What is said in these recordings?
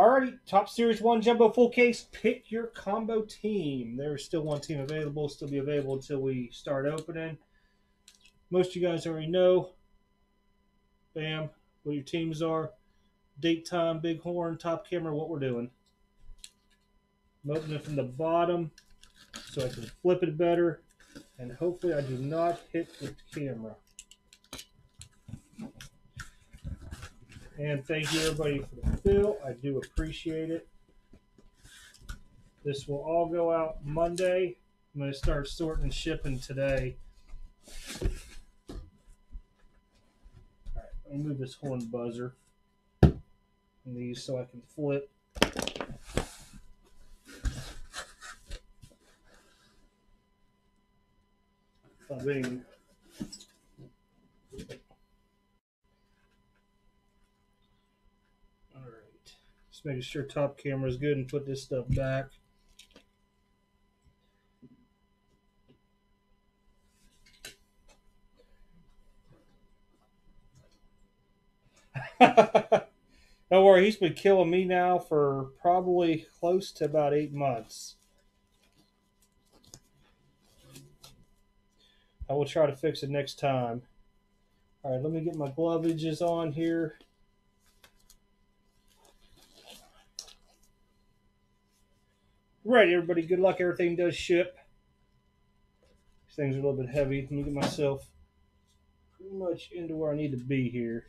Alrighty, Top Series 1 Jumbo Full Case. Pick your combo team. There's still one team available. Still be available until we start opening. Most of you guys already know. Bam. What your teams are. Date, time, bighorn, top camera, what we're doing. I'm opening from the bottom so I can flip it better. And hopefully I do not hit the camera. And thank you everybody for the fill. I do appreciate it. This will all go out Monday. I'm going to start sorting and shipping today. All right, let me move this horn buzzer and these so I can flip. Bing. All right, just making sure top camera is good and put this stuff back. Don't worry, he's been killing me now for probably close to about 8 months. I will try to fix it next time. All right, let me get my glovages on here. Right, everybody, good luck. Everything does ship. These things are a little bit heavy. Let me get myself pretty much into where I need to be here.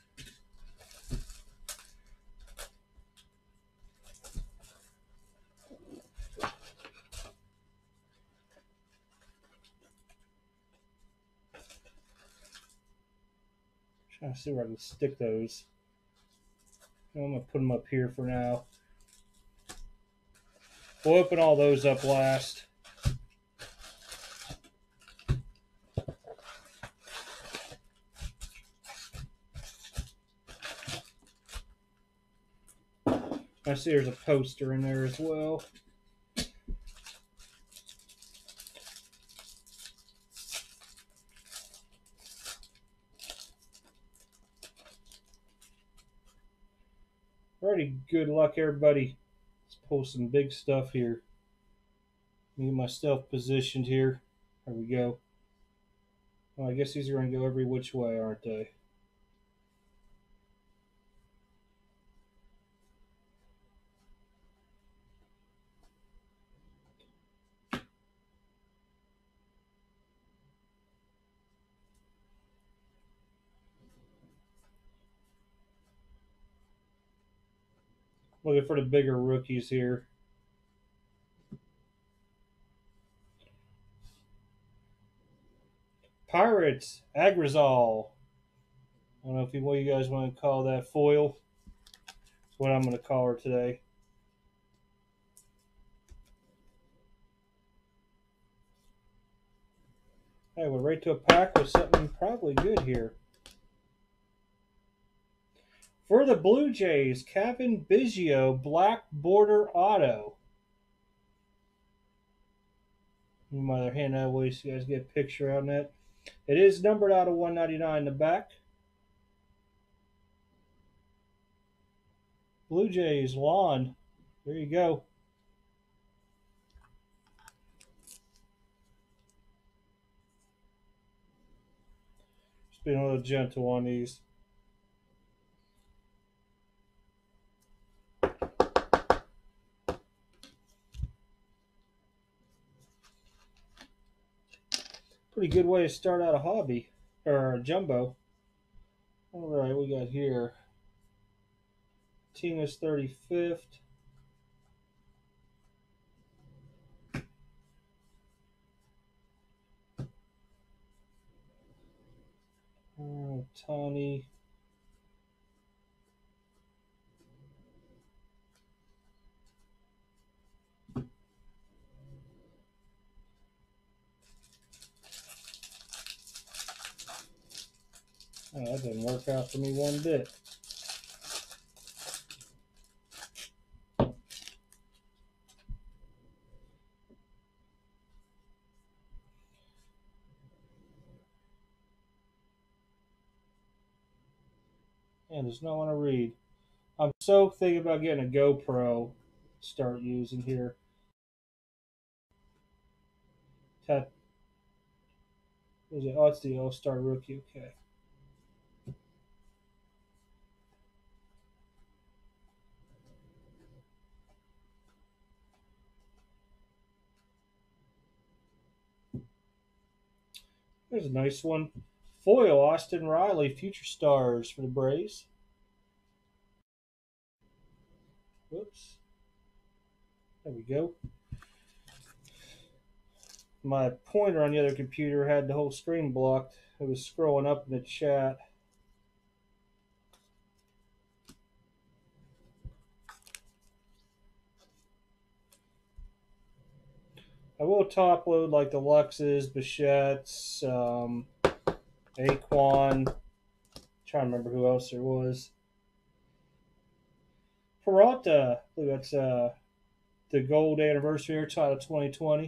Trying to see where I can stick those. I'm going to put them up here for now. We'll open all those up last. I see there's a poster in there as well. Alrighty, good luck, everybody. Let's pull some big stuff here. Let me get myself positioned here. There we go. Well, I guess these are going to go every which way, aren't they? Looking for the bigger rookies here. Pirates, Agrizal. I don't know if what you guys want to call that foil. That's what I'm going to call her today. Hey, we're right to a pack with something probably good here. For the Blue Jays, Cavan Biggio, black border auto. My other hand that way so you guys get a picture on that. It is numbered out of 199 in the back. Blue Jays, Lon. There you go. Just being a little gentle on these. Pretty good way to start out a hobby or a jumbo. All right, we got here Tina's 35th. Tawny. Oh, that didn't work out for me one bit. And there's no one to read. I'm so thinking about getting a GoPro. Start using here. Tat, is it? Oh, it's the All-Star Rookie. Okay. There's a nice one. Foil Austin Riley, Future Stars for the Braves. Whoops. There we go. My pointer on the other computer had the whole screen blocked. It was scrolling up in the chat. I will top load like the Luxes, Bichette's, Aquan. Trying to remember who else there was. Peralta. Look, that's the gold anniversary here, title 2020.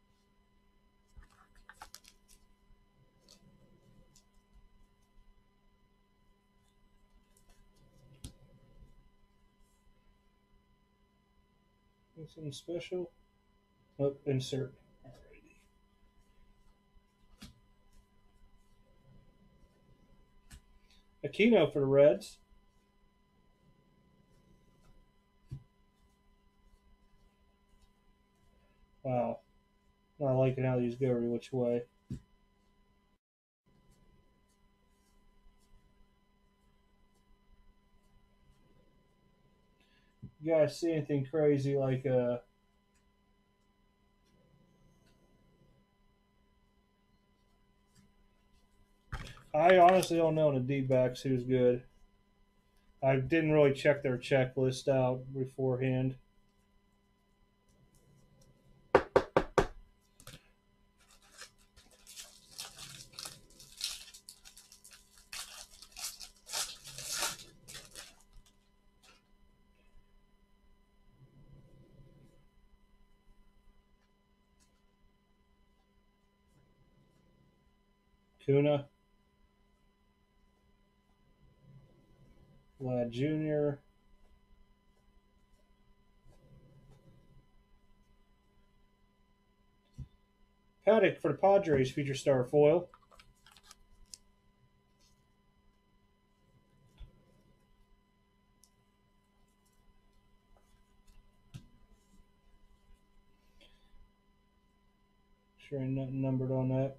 Something special. Oh, insert. Alrighty. Aquino for the Reds. Wow. Not liking how these go every which way. You guys see anything crazy like I honestly don't know in the D-backs who's good. I didn't really check their checklist out beforehand. Kuna, Vlad Jr., Paddock for the Padres, Future Star Foil. Sure ain't nothing numbered on that.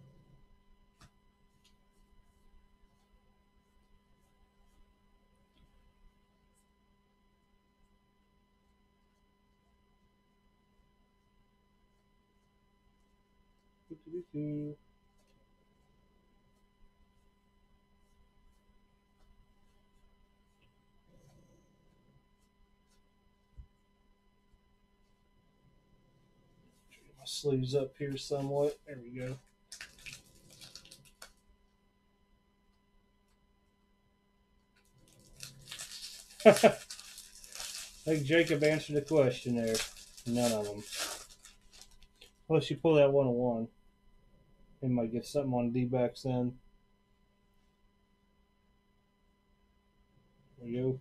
My sleeves up here somewhat. There we go. I think Jacob answered the question there. None of them. Unless you pull that 101. You might get something on D-backs then. There we go.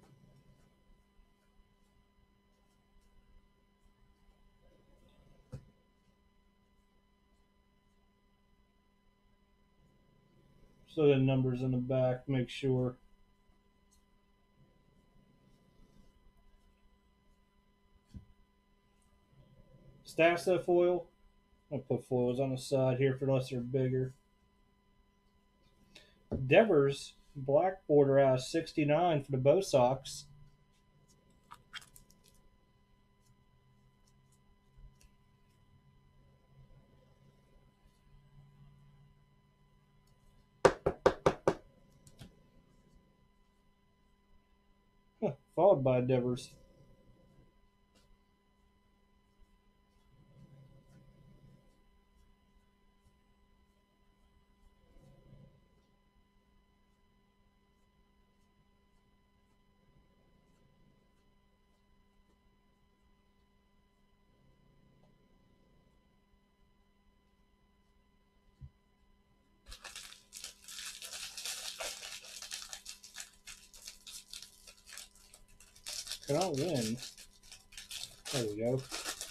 So the numbers in the back, make sure. Stash that foil. I'll put foils on the side here for unless they're bigger. Devers, black border out of 69 for the Bo Sox. Followed by Devers. cannot win. There we go.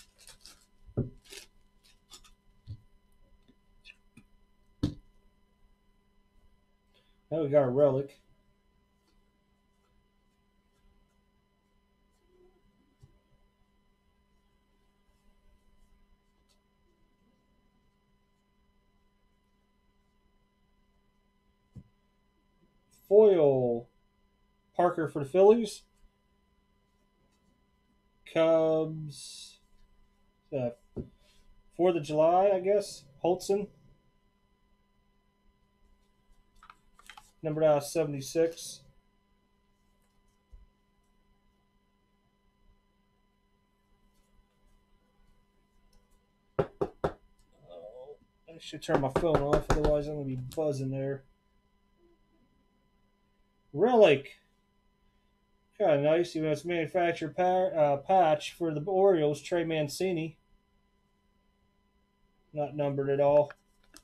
Now we got a relic. Foil Parker for the Phillies. Cubs. 4th of July, I guess. Holtzen. Numbered out of 76. I should turn my phone off, otherwise I'm going to be buzzing there. Relic. Kind of nice. Even it's manufactured patch for the Orioles, Trey Mancini. Not numbered at all.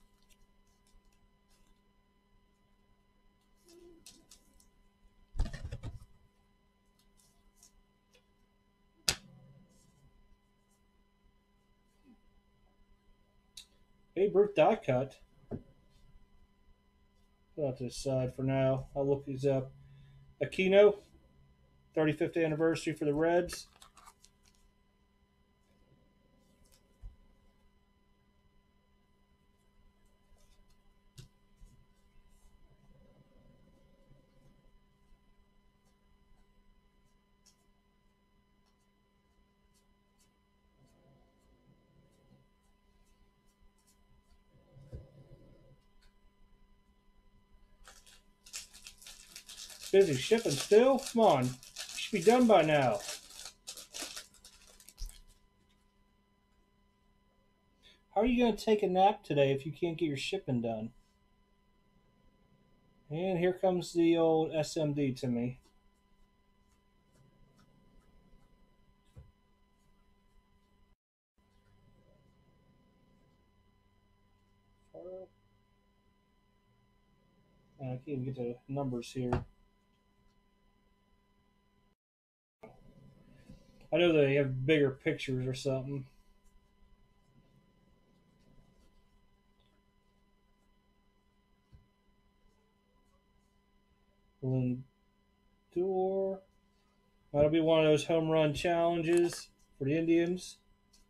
Babe Ruth die cut. Put that to the side for now. I'll look these up. Aquino, 35th anniversary for the Reds. Busy shipping still? Come on. You should be done by now. How are you going to take a nap today if you can't get your shipping done? And here comes the old SMD to me. I can't even get the numbers here. I know they have bigger pictures or something. Lindor. That'll be one of those home run challenges for the Indians.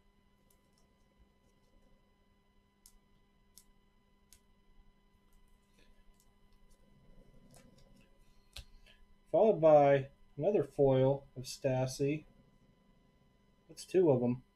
Followed by another foil of Stassi. That's 2 of them.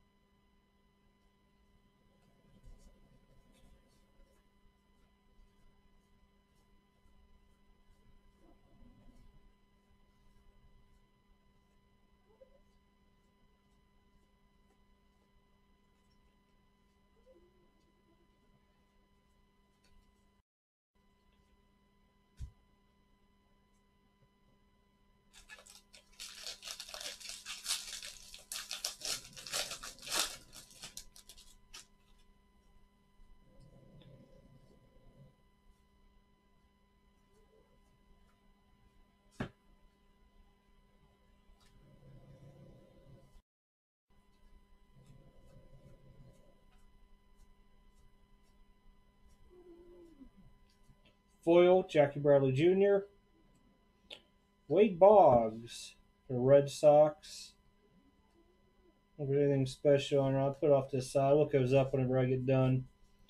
Foil, Jackie Bradley Jr. Wade Boggs for the Red Sox. If there's anything special on it, I'll put it off to the side. I'll look those up whenever I get done.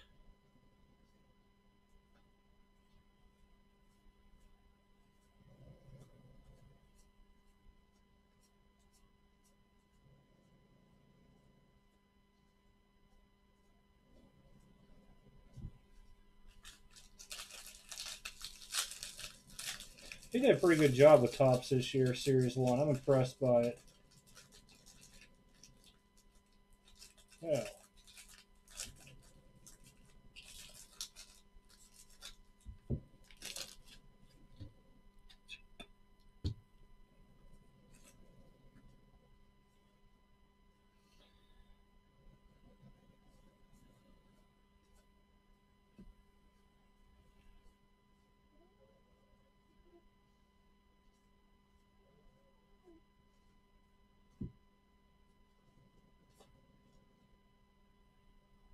He did a pretty good job with Topps this year, Series 1. I'm impressed by it. Yeah.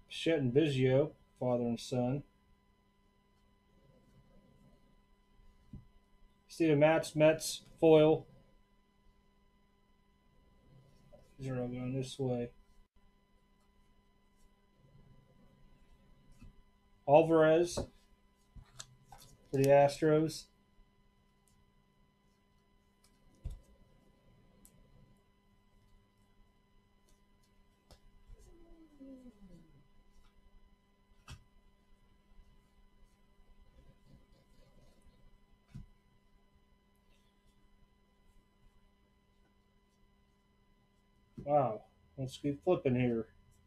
Chet and Biggio, father and son. Steven Matz, Mets, foil. These are all going this way. Alvarez for the Astros. Wow, let's keep flipping here.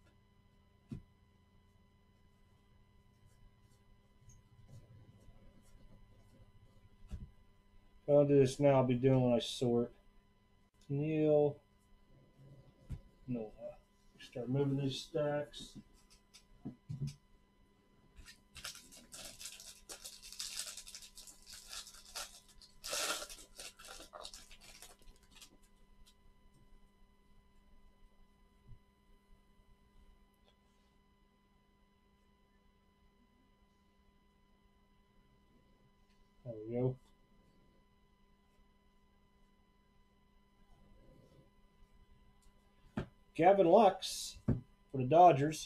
I'll do this now. I'll be doing when I sort. Neil. No. Start moving these stacks. There we go. Gavin Lux for the Dodgers.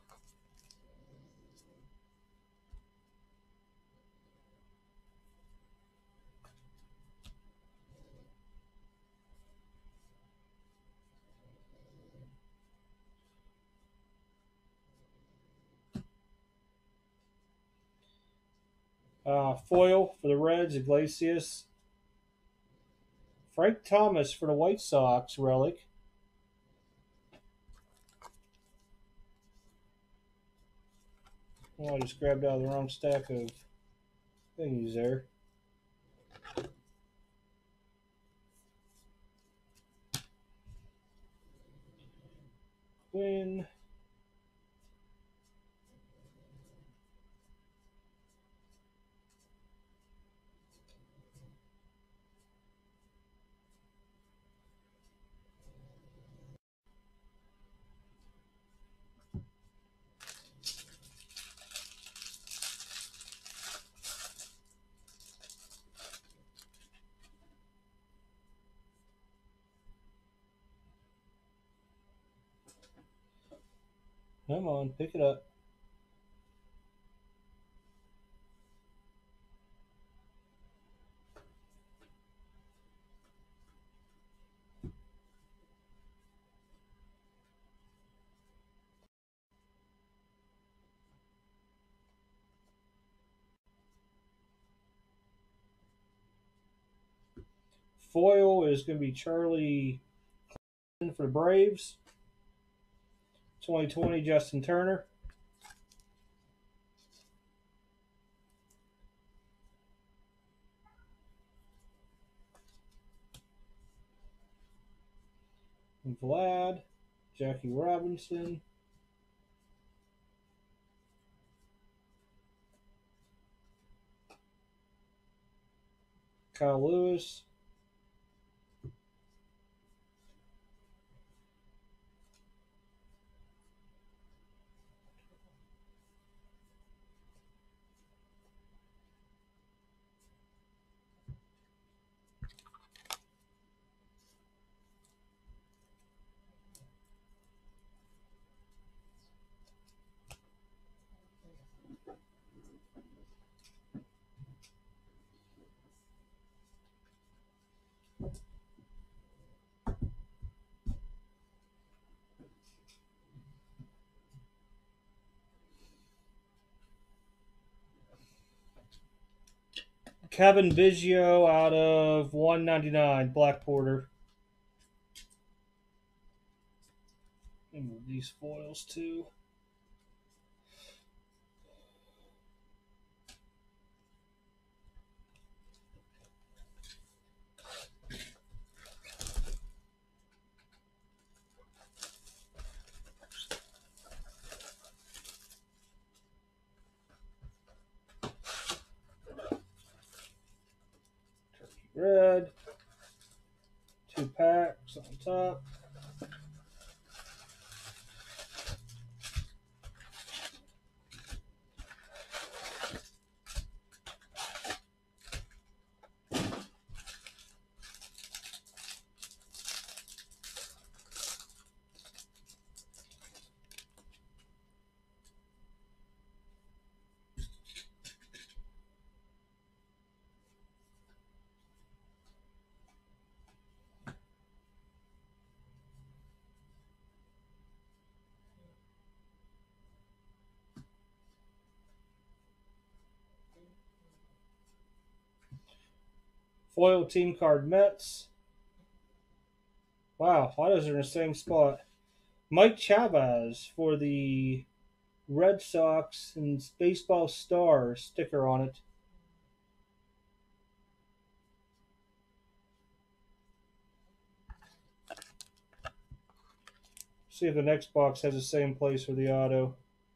Foil for the Reds, Iglesias. Frank Thomas for the White Sox, relic. Oh, I just grabbed out of the wrong stack of thingies there. Quinn. Come on, pick it up. Foil is going to be Charlie for the Braves. 2020 Justin Turner. Vlad. Jackie Robinson. Kyle Lewis. Kevin Biggio out of 199, Black Porter. And move these foils too. Turkey red. 2 packs on top. Foil team card Mets. Wow, why those are in the same spot? Mike Chavez for the Red Sox and Baseball Star sticker on it. See if the next box has the same place for the auto.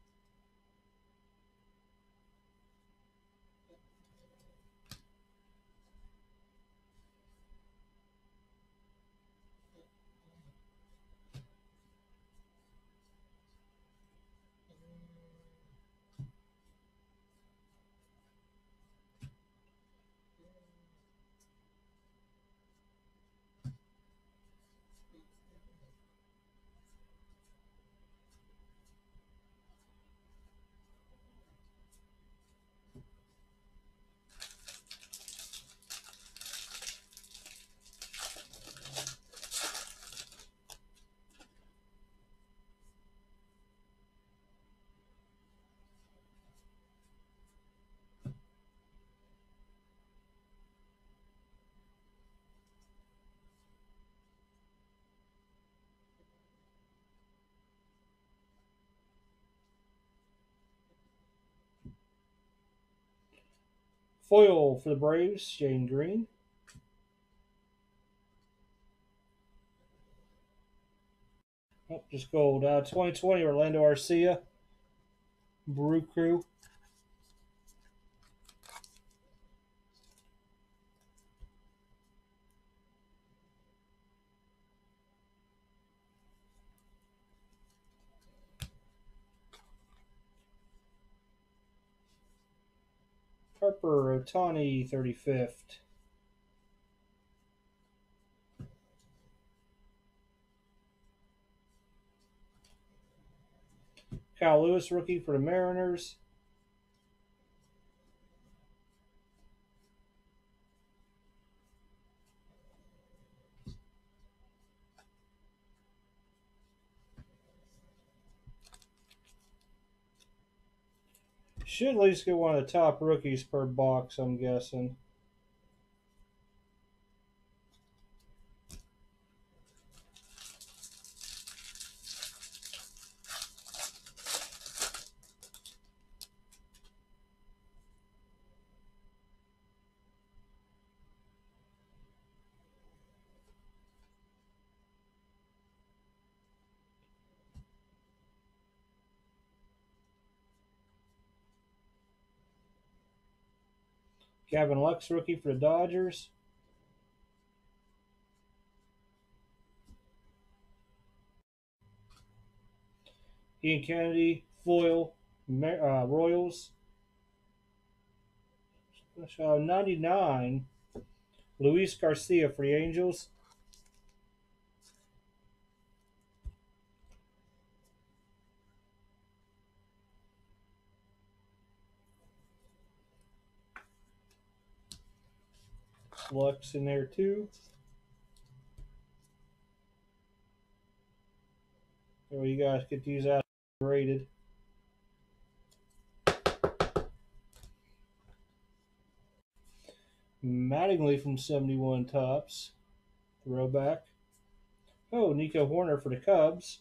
Foil for the Braves, Shane Green. Oh, just gold. 2020 Orlando Arcia, Brew Crew. Harper Otani 35th. Kyle Lewis rookie for the Mariners. Should at least get one of the top rookies per box, I'm guessing. Gavin Lux rookie for the Dodgers. Ian Kennedy foil Royals. 99. Luis Garcia for the Angels. Lux in there too. So you guys get these out rated. Mattingly from 71 Tops. Throwback. Oh, Nico Horner for the Cubs.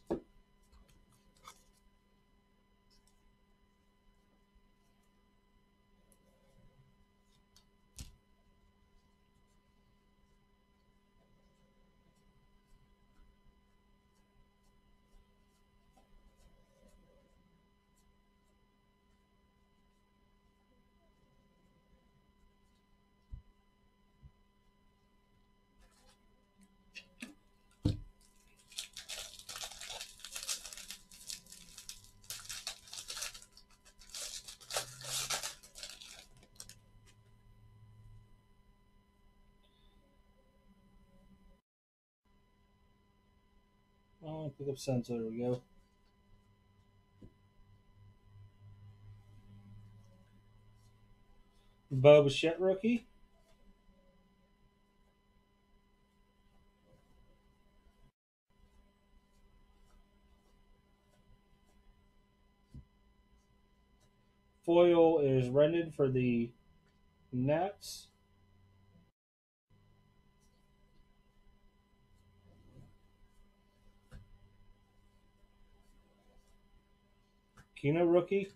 Oh, pick up Senso. There we go. Bo Bichette rookie. Foil is rented for the Nats. Aquino rookie.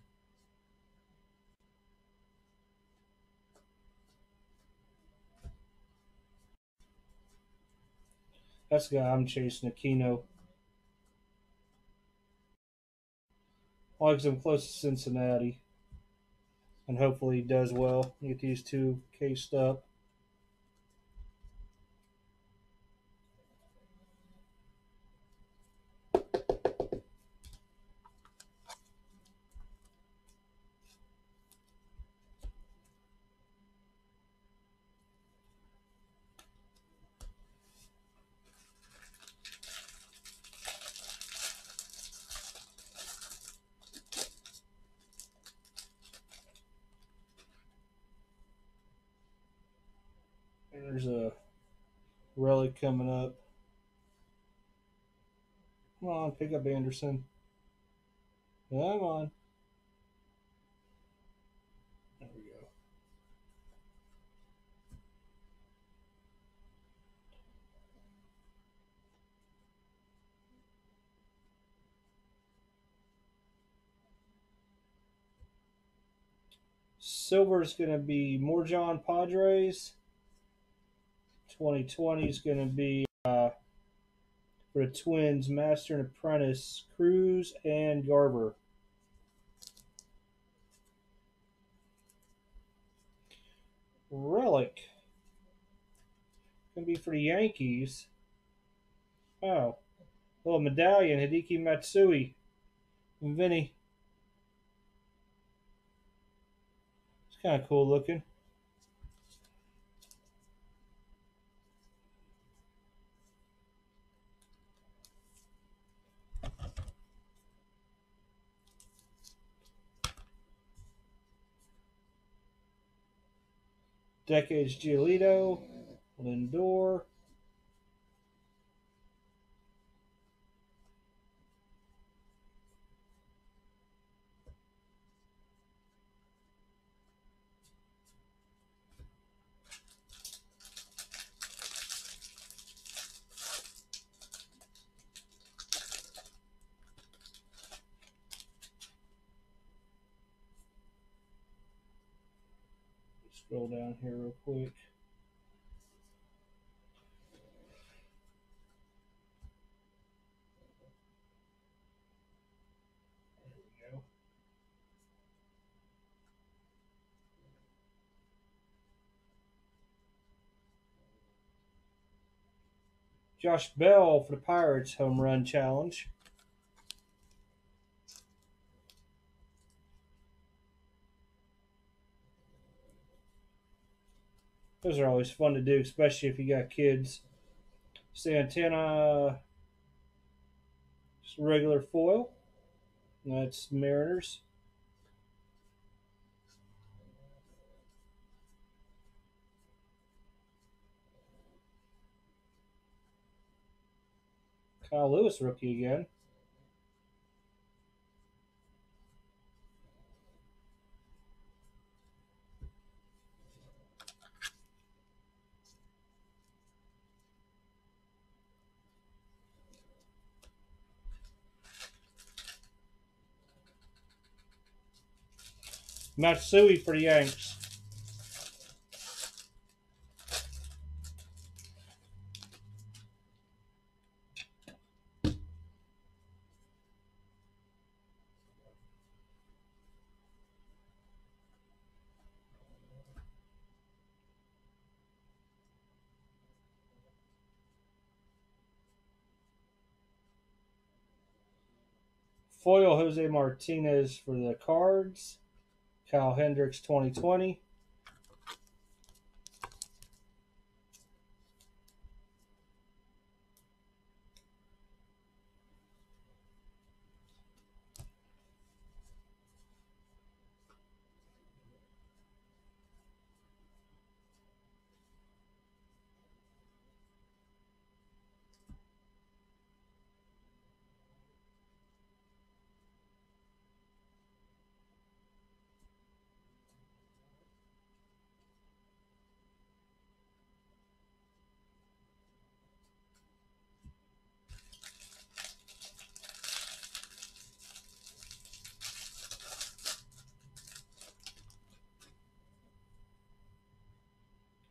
That's the guy I'm chasing, Aquino. I like him close to Cincinnati. And hopefully he does well. Get these two cased up. There's a relic coming up. Come on, pick up Anderson. Come on. There we go. Silver is going to be Morjon Padres. 2020 is going to be for the Twins, Master and Apprentice, Cruz and Garver. Relic. Going to be for the Yankees. Oh. Little medallion, Hideki Matsui. And Vinny. It's kind of cool looking. Decades Giolito. Lindor. Scroll down here real quick. There we go. Josh Bell for the Pirates home run challenge. Those are always fun to do, especially if you got kids. Santana, just regular foil. That's Mariners. Kyle Lewis rookie again. Matsui for the Yanks. Foil Jose Martinez for the Cards. Kyle Hendricks 2020.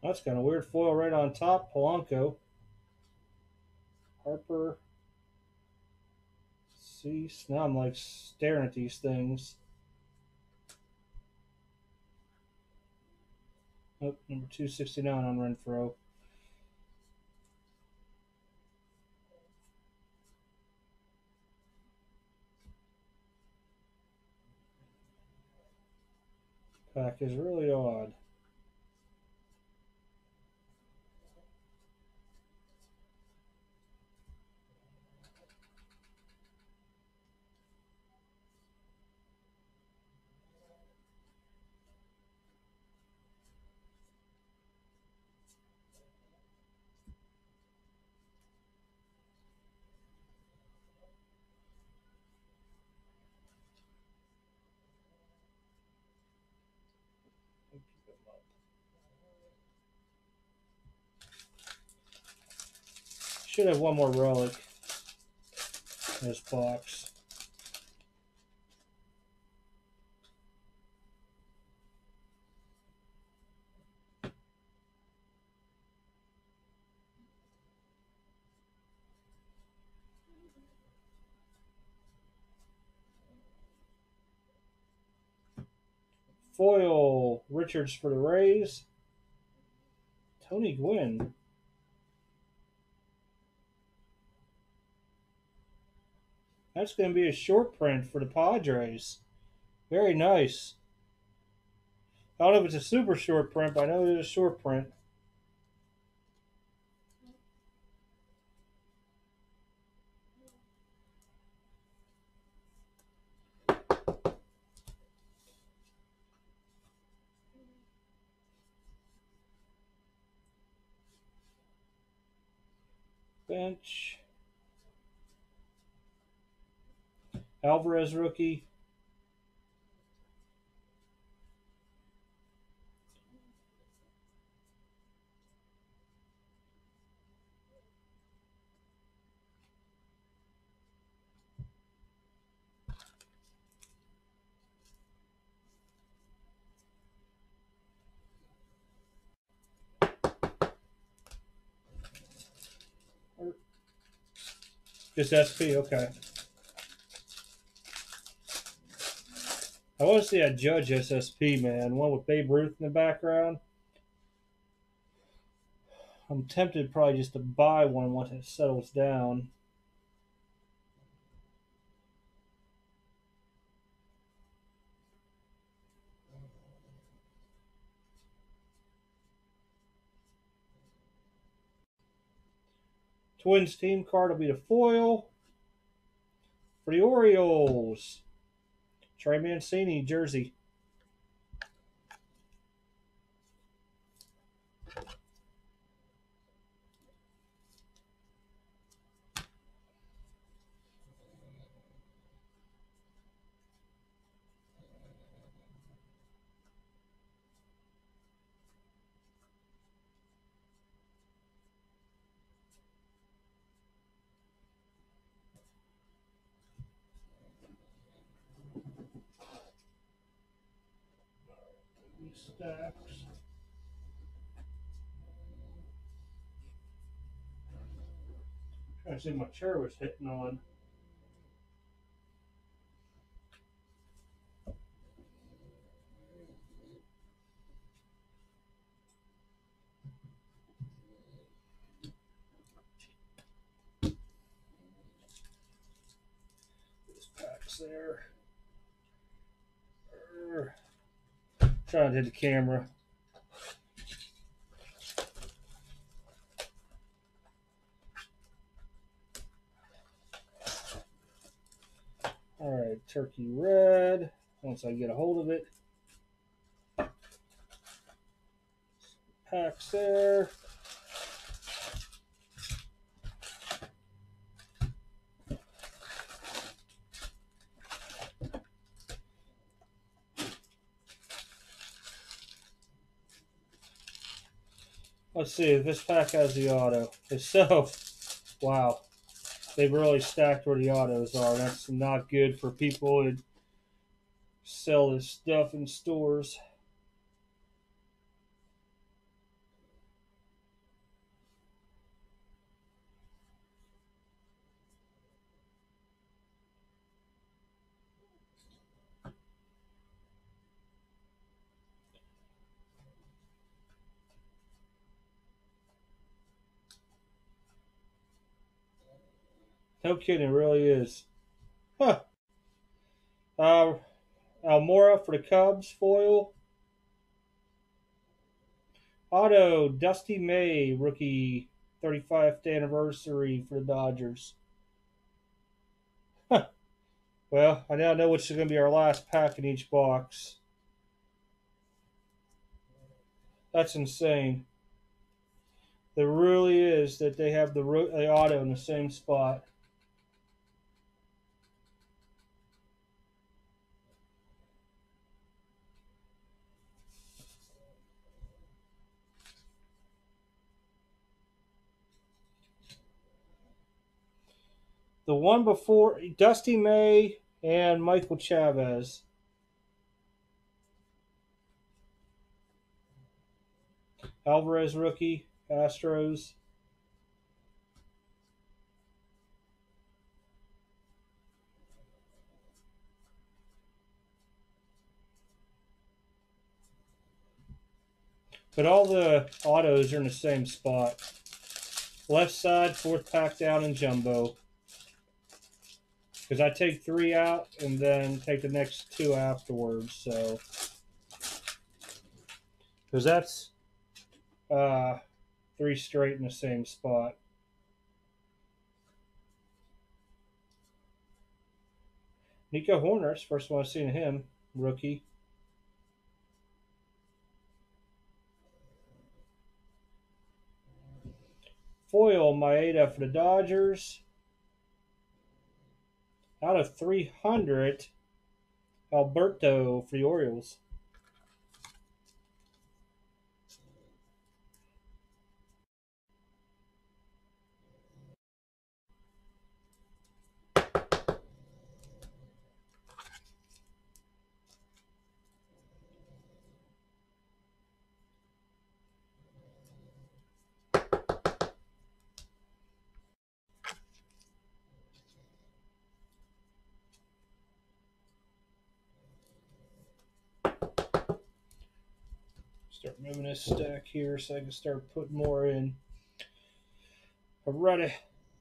That's kind of weird. Foil right on top. Polanco. Harper. Cease. Now I'm like staring at these things. Oh, number 269 on Renfroe. Pack is really odd. Should have one more relic in this box. Foil Richards for the Rays. Tony Gwynn. That's going to be a short print for the Padres. Very nice. I don't know if it's a super short print, but I know it is a short print. Bench. Alvarez rookie. Just SP, okay. I want to see a Judge SSP, man. One with Babe Ruth in the background. I'm tempted probably just to buy one once it settles down. Twins team card will be the foil. For the Orioles, Trey Mancini jersey. Stacks. Trying to see if my chair was hitting on. This pack's there. Trying to hit the camera. All right, turkey red. Once I get a hold of it. Packs there. Let's see if this pack has the auto. If so, wow. They've really stacked where the autos are. That's not good for people that sell this stuff in stores. No kidding, it really is. Huh. Uh, Almora for the Cubs foil. Auto Dusty May rookie 35th anniversary for the Dodgers. Huh. Well, I now know which is going to be our last pack in each box. That's insane. There really is that they have the auto in the same spot. The one before Dusty May and Michael Chavez. Alvarez rookie, Astros. But all the autos are in the same spot. Left side, fourth pack down in jumbo. Because I take 3 out and then take the next 2 afterwards. So, because that's 3 straight in the same spot. Nico Horner's first one I've seen of him, rookie. Foil Maeda for the Dodgers. Out of 300, Alberto for the Orioles. Start moving this stack here so I can start putting more in. Alrighty.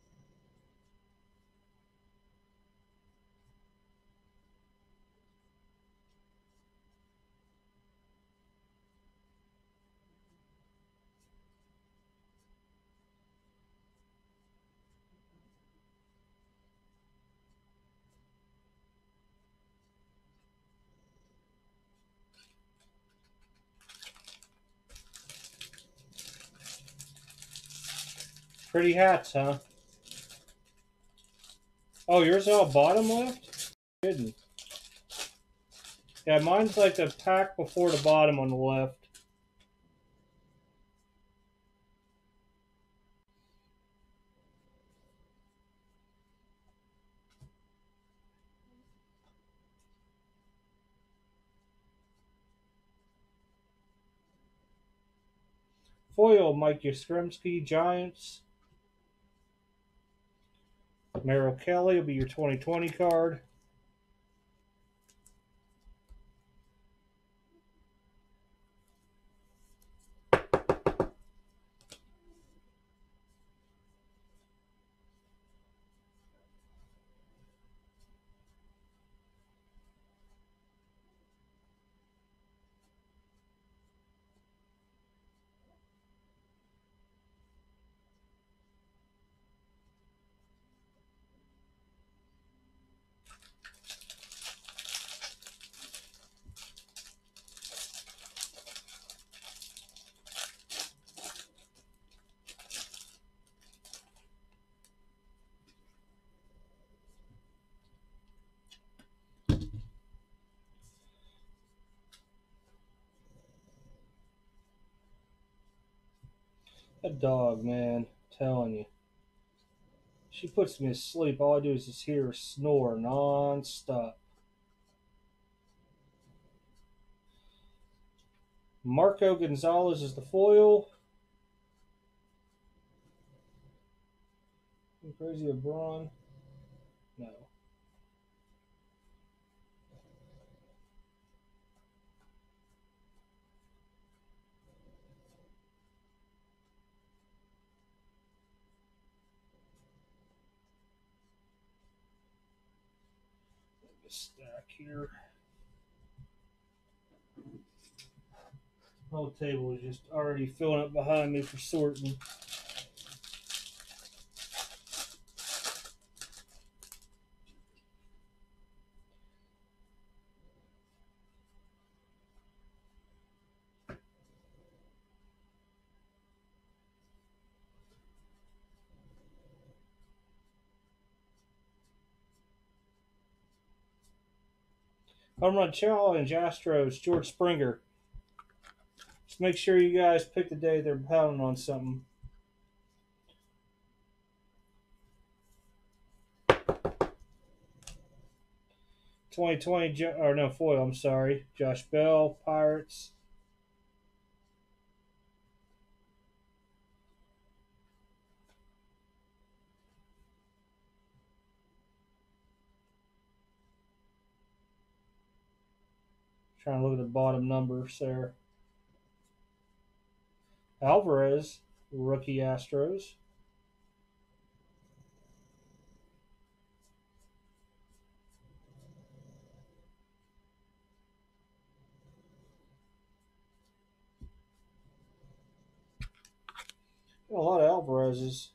Pretty hats, huh? Oh, yours all bottom left? Kidding. Yeah, mine's like the pack before the bottom on the left. Foil Mike Yastrzemski, Giants. Merrill Kelly will be your 2020 card. That dog, man, I'm telling you. She puts me to sleep. All I do is just hear her snore non-stop. Marco Gonzalez is the foil. Crazy LeBron. No. Stack here. Whole table is just already filling up behind me for sorting. Home run challenge, Astros, George Springer. Just make sure you guys pick the day they're pounding on something. Foil, I'm sorry. Josh Bell, Pirates. Trying to look at the bottom numbers there. Alvarez, rookie Astros. A lot of Alvarez's.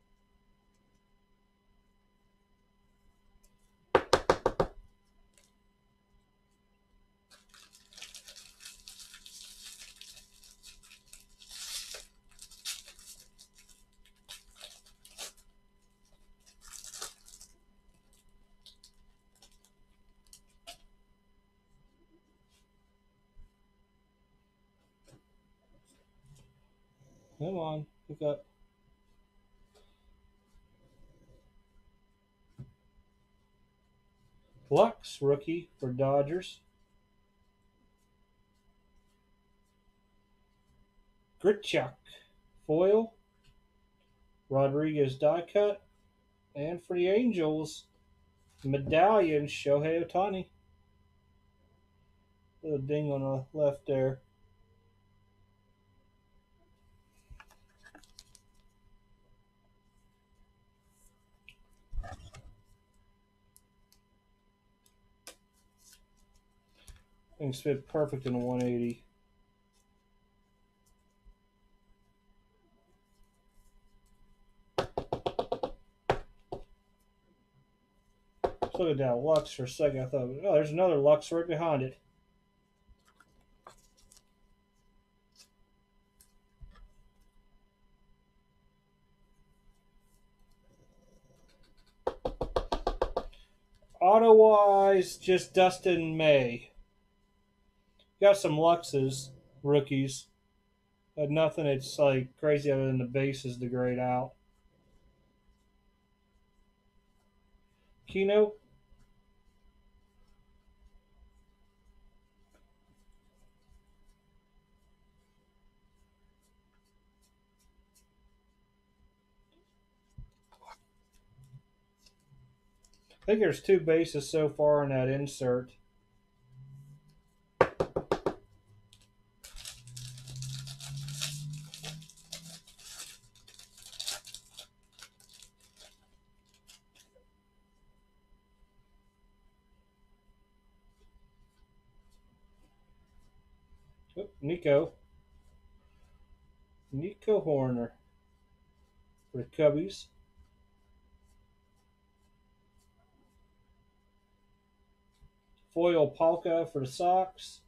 Come on, pick up. Lux, rookie for Dodgers. Grichuk, foil. Rodriguez, die cut. And for the Angels, medallion, Shohei Ohtani. Little ding on the left there. Things fit perfect in a 180. Let's look at that Lux for a second. I thought, oh, there's another Lux right behind it. Auto-wise, just Dustin May. Got some Luxes, rookies. But nothing that's like crazy other than the bases to grade out. Kino. I think there's 2 bases so far in that insert. Oh, Nico Horner for the Cubbies. Foil Palka for the Sox.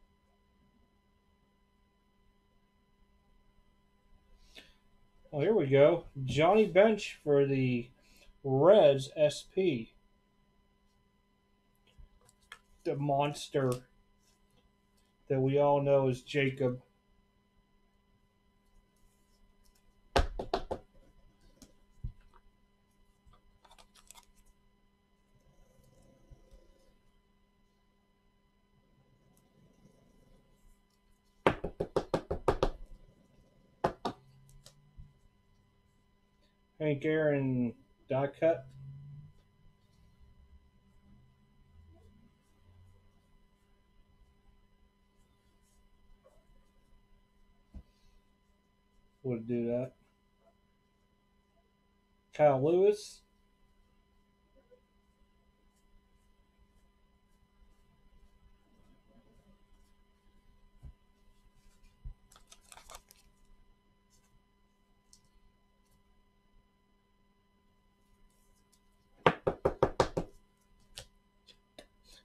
Oh, here we go. Johnny Bench for the Reds SP. The monster that we all know as Jacob. Hank Aaron die cut. Would do that. Kyle Lewis.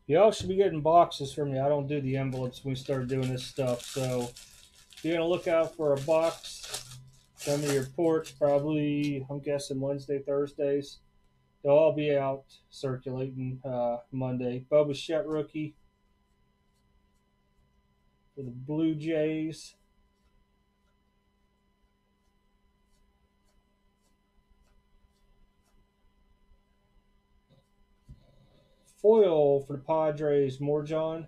Y'all should be getting boxes from me. I don't do the envelopes when we start doing this stuff. So be on the lookout for a box. Send me your reports probably, I'm guessing Wednesday, Thursdays. They'll all be out circulating Monday. Bo Bichette rookie for the Blue Jays. Foil for the Padres, Morjon.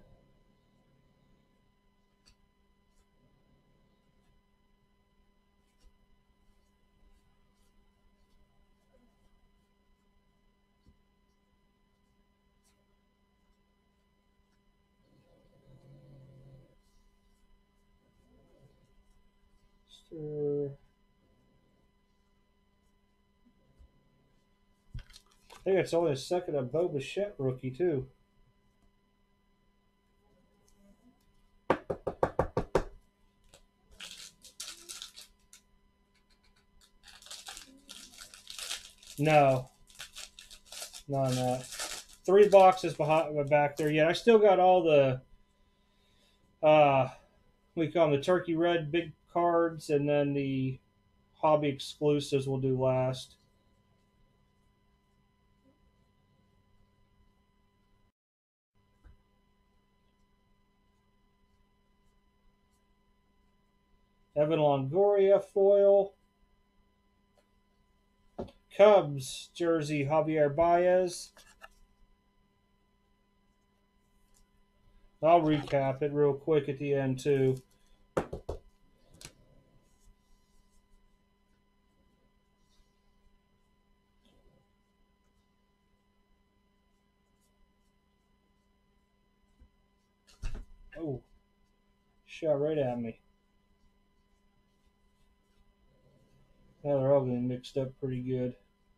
I think it's only a second of Bo Bichette rookie, too. No. No. 3 boxes behind back there. Yeah, I still got all the we call them the Turkey Red big cards, and then the hobby exclusives we'll do last. Evan Longoria foil. Cubs jersey, Javier Baez. I'll recap it real quick at the end, too. Oh, shot right at me. Now they're all getting mixed up pretty good.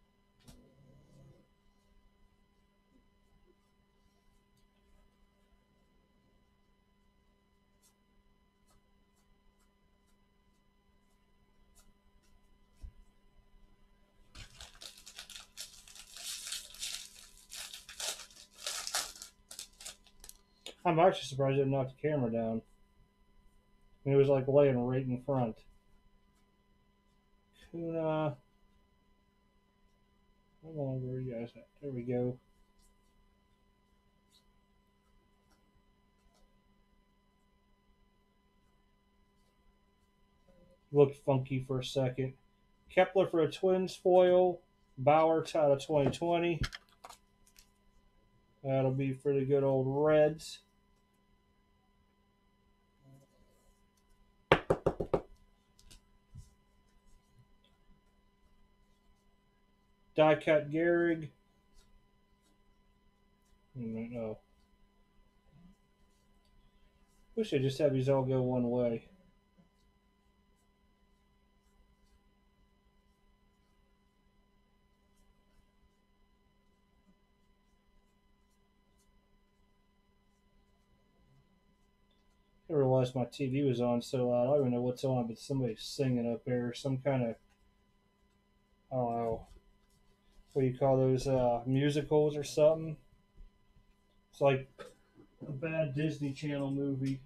I'm actually surprised I didn't knock the camera down. I mean, it was like laying right in front. Kuna. How long were you guys at? There we go. Looked funky for a second. Kepler for a Twins foil. Bauer out of 2020. That'll be for the good old Reds. Die cut Gehrig. No. Wish I just have these all go one way. I realized my TV was on so loud. I don't even know what's on, but somebody's singing up there. Some kind of, I don't know, what do you call those, musicals or something? It's like a bad Disney Channel movie.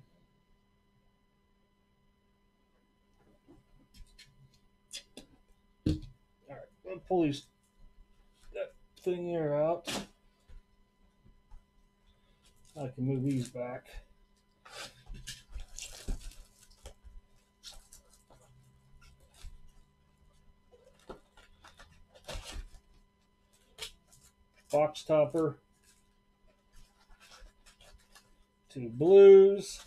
Alright, I'll pull that thing here out. I can move these back. Box topper. 2 blues.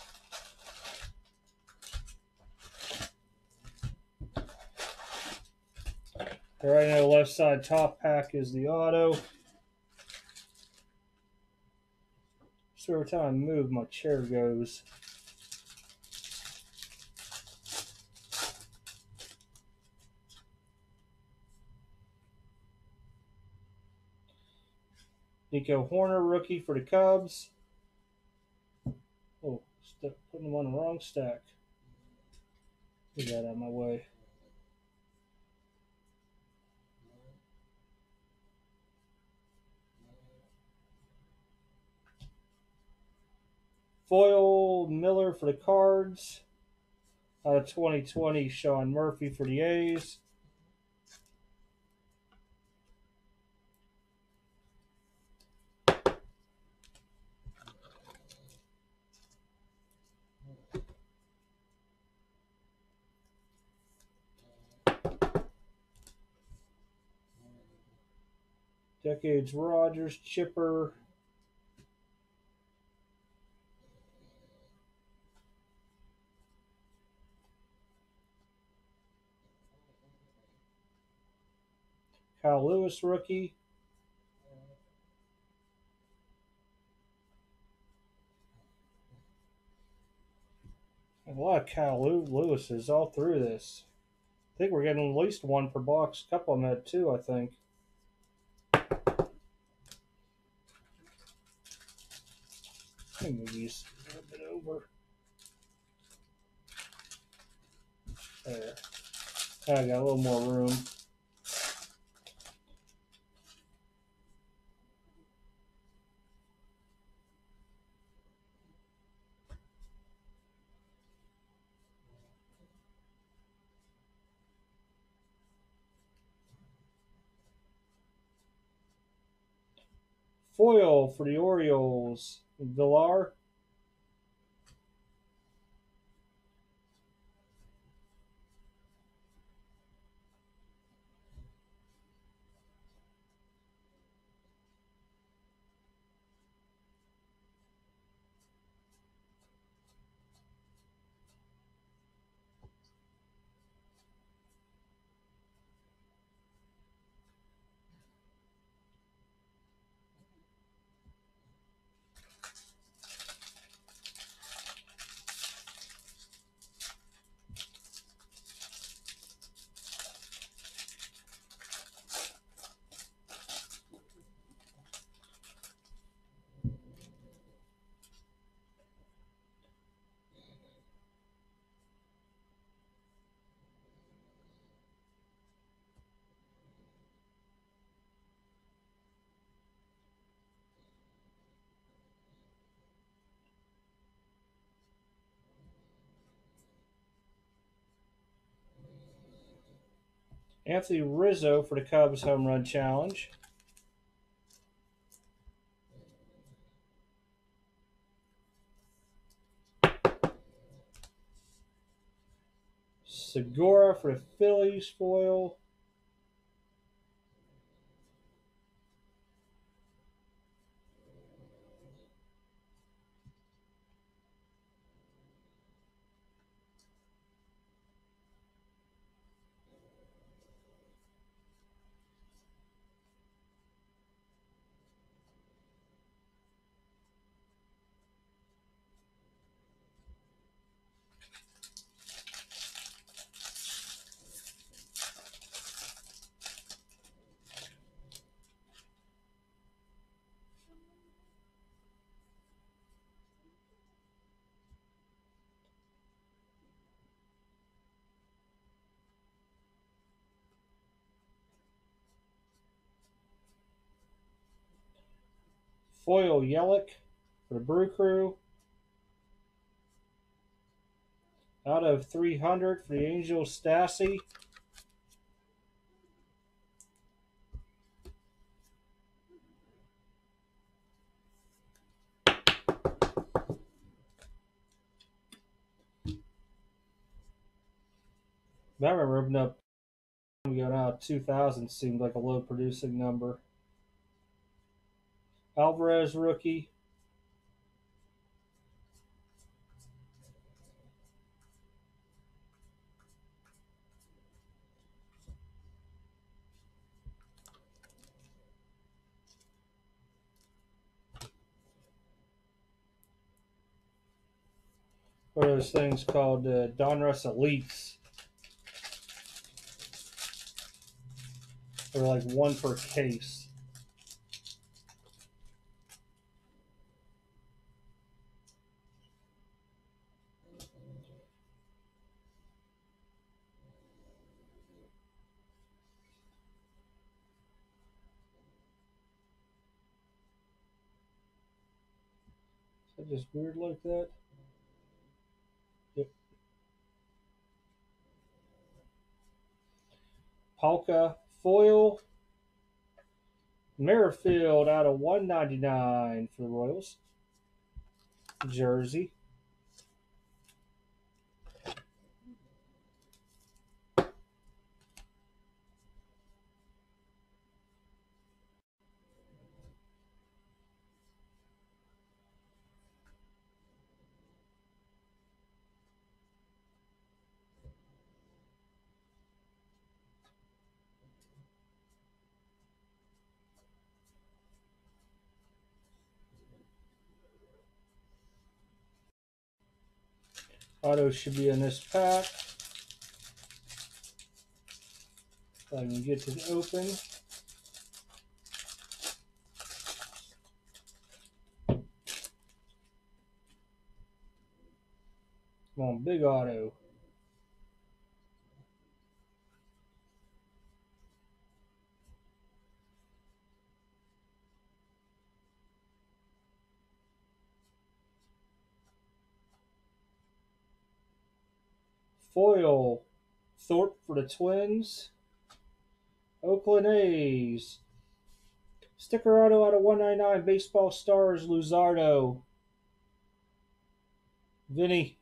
Right now, the left side top pack is the auto. So every time I move, my chair goes. Nico Horner, rookie for the Cubs. Oh, putting them on the wrong stack. Get that out of my way. Foil Miller for the Cards. Out of 2020, Sean Murphy for the A's. Decades Rogers Chipper. Kyle Lewis rookie. A lot of Kyle Lewis's all through this. I think we're getting at least one per box. A couple of them had two, I think. I think maybe just a little bit over. There. I got a little more room. Foil for the Orioles. Villar. Anthony Rizzo for the Cubs Home Run Challenge. Segura for the Phillies foil. Foil Yelich for the Brew Crew. Out of 300 for the Angels, Stassi. I remember opening up ago now, 2000 seemed like a low producing number. Alvarez rookie. What are those things called? Donruss Elites. They're like one per case. Is it just weird like that? Yep. Polka foil. Merrifield out of 199 for the Royals. Jersey. Auto should be in this pack. If I can get it open. Come on, big auto. Foil. Thorpe for the Twins. Oakland A's. Sticker auto out of 199. Baseball Stars. Luzardo. Vinny.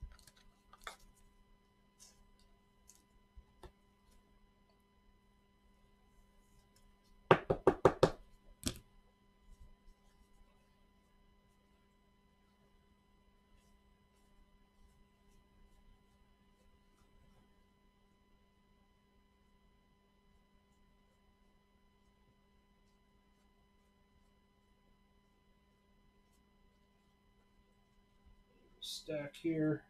Stack here.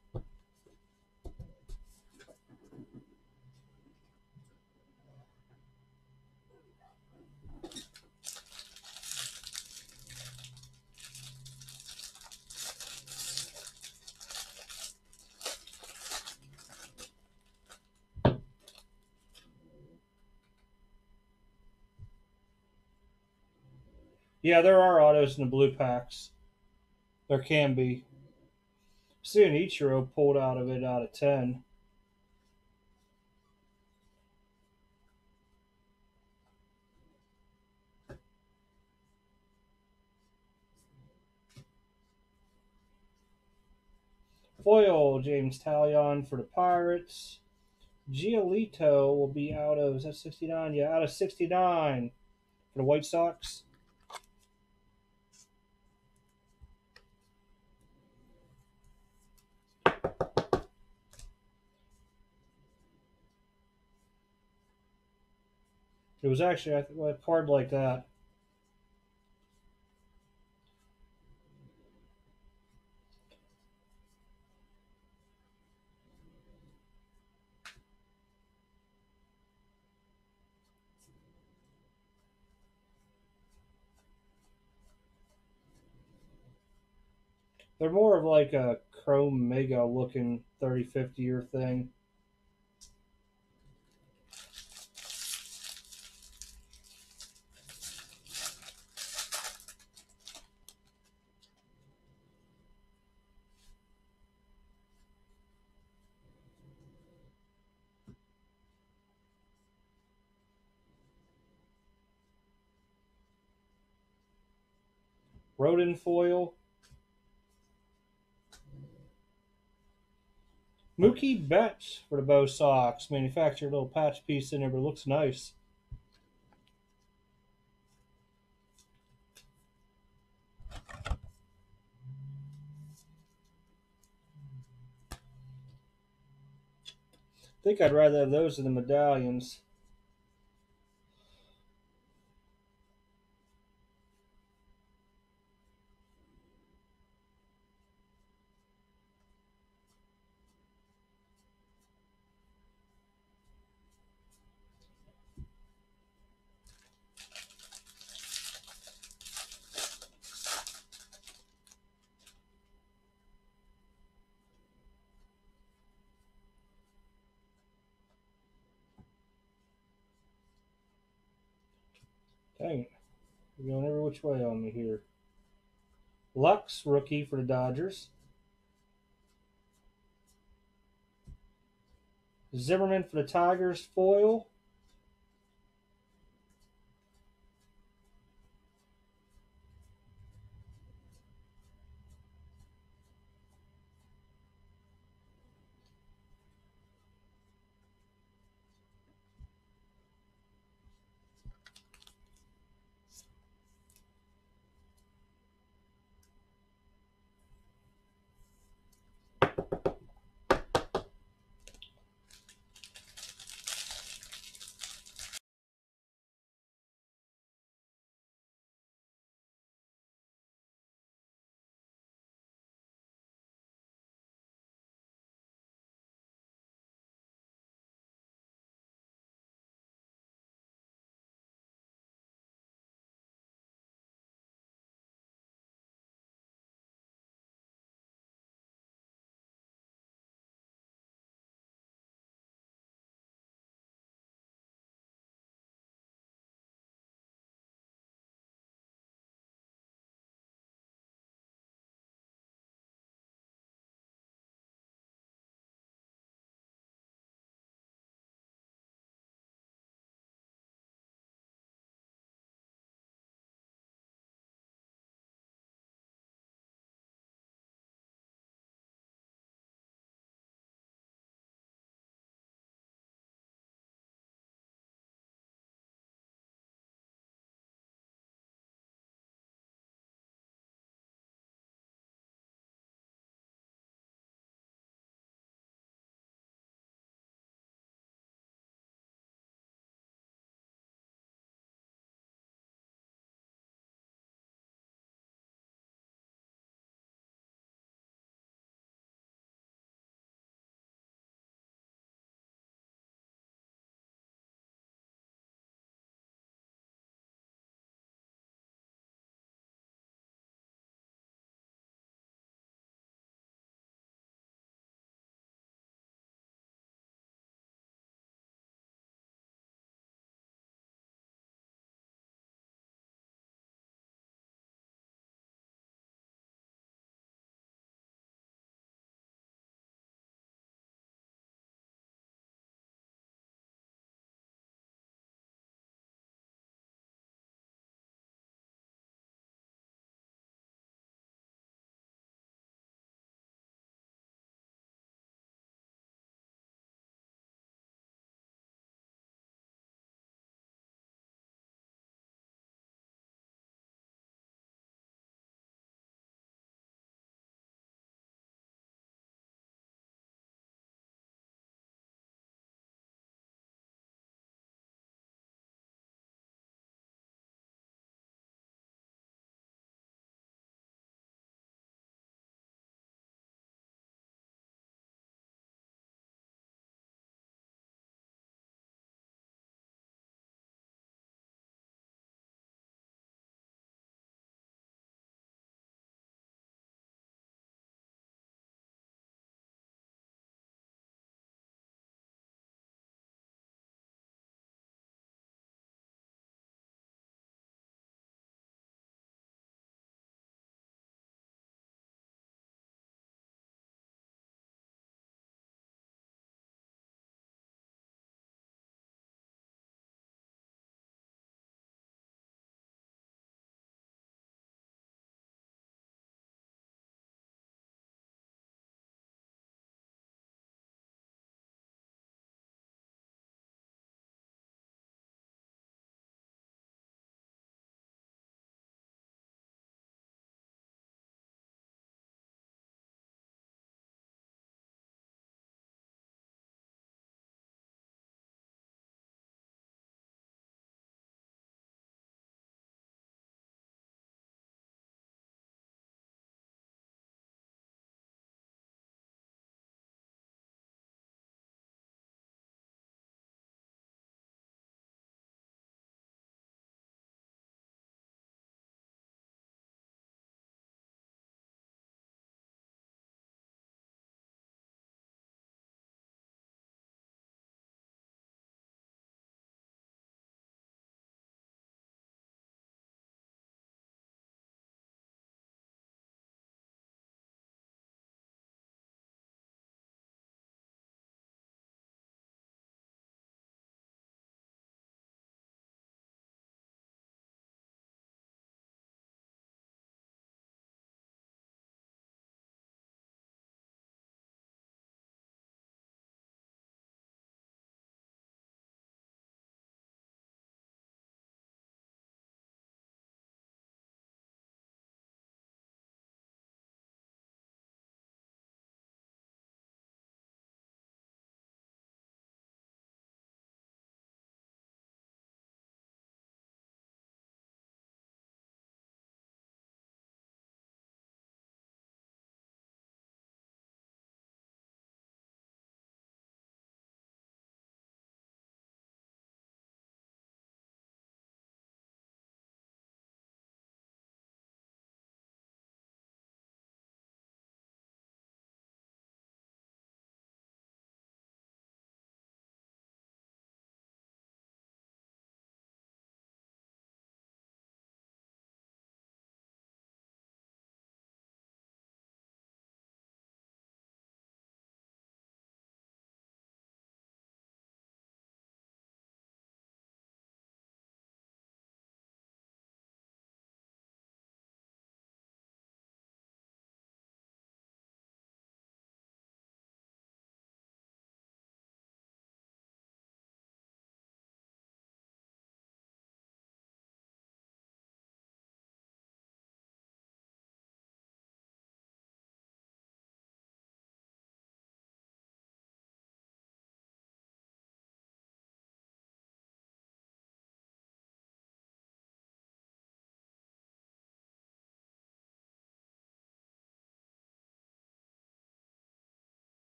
Yeah, there are autos in the blue packs. There can be. Seeing Ichiro pulled out of it out of 10. Foil, James Talion for the Pirates. Giolito will be out of, is that 69? Yeah, out of 69 for the White Sox. It was actually a card like that. They're more of like a Chrome Mega looking 30-50 year thing. Rodin foil. Mookie Betts for the Bo Sox. Manufactured little patch piece in there, but it looks nice. I think I'd rather have those than the medallions. Dang it. You're going every which way on me here. Lux, rookie for the Dodgers. Zimmerman for the Tigers, foil.